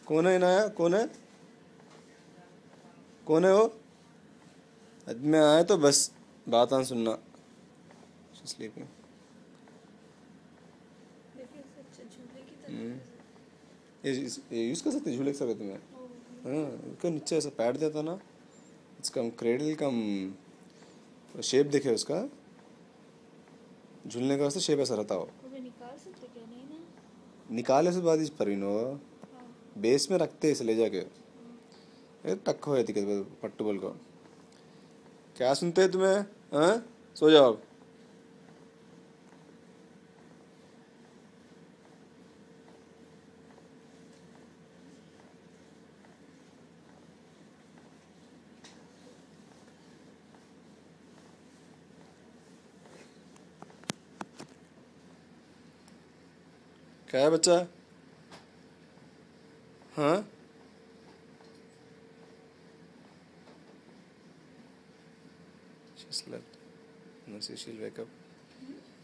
कौन है इनाया? कौन है? कौन है वो? आज मैं आया तो बस बात आन सुनना। स्लीपिंग। ये यूज़ कर सकते, झूले सकते तुम्हें। हाँ, इसका नीचे ऐसा पैड देता ना, इसका क्रेडल का शेप देखे उसका, झूलने का वास्ते शेप ऐसा रहता हो। निकाल सकते क्या? नहीं ना, निकाले से बाद परिनो बेस में रखते इसे ले जाके टक हो जाती पट्टू बल को। क्या सुनते हैं तुम्हें? हाँ, सो जाओ अब। क्या है बच्चा? हाँ, she slept. No, she'll wake up.